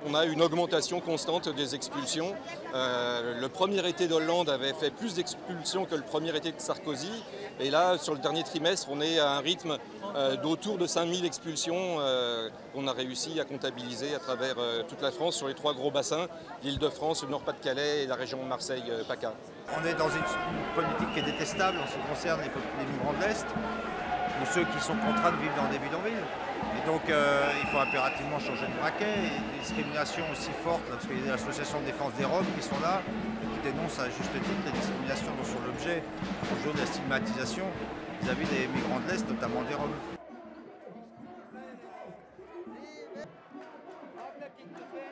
on a une augmentation constante des expulsions. Le premier été d'Hollande avait fait plus d'expulsions que le premier été de Sarkozy. Et là, sur le dernier trimestre, on est à un rythme d'autour de 5000 expulsions qu'on a réussi à comptabiliser à travers toute la France sur les 3 gros bassins, l'Île-de-France, le Nord-Pas-de-Calais et la région Marseille-PACA. On est dans une politique qui est détestable en ce qui concerne les migrants de l'Est, ou ceux qui sont contraints de vivre dans des bidonvilles. Et donc il faut impérativement changer de braquet. Et des discriminations aussi fortes, parce qu'il y a l'association de défense des Roms qui sont là et qui dénoncent à juste titre les discriminations dont sont l'objet au jour de la stigmatisation vis-à-vis des migrants de l'Est, notamment des Roms.